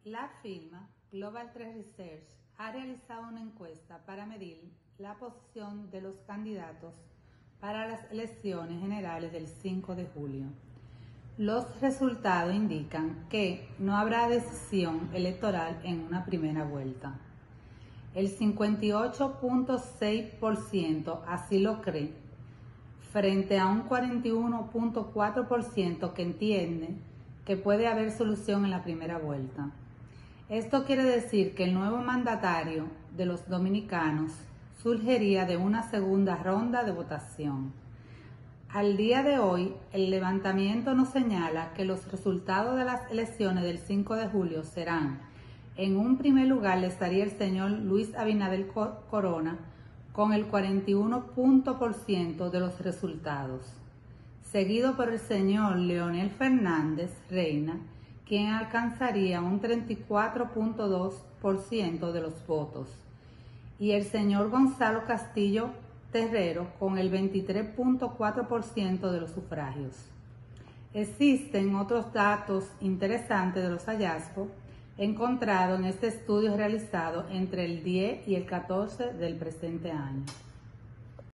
La firma Global Trend Research ha realizado una encuesta para medir la posición de los candidatos para las elecciones generales del 5 de julio. Los resultados indican que no habrá decisión electoral en una primera vuelta. El 58.6% así lo cree, frente a un 41.4% que entiende que puede haber solución en la primera vuelta. Esto quiere decir que el nuevo mandatario de los dominicanos surgiría de una segunda ronda de votación. Al día de hoy, el levantamiento nos señala que los resultados de las elecciones del 5 de julio serán: en un primer lugar estaría el señor Luis Abinader Corona con el 41% de los resultados, seguido por el señor Leonel Fernández Reina, quien alcanzaría un 34.2% de los votos, y el señor Gonzalo Castillo Terrero con el 23.4% de los sufragios. Existen otros datos interesantes de los hallazgos encontrados en este estudio realizado entre el 10 y el 14 del presente año.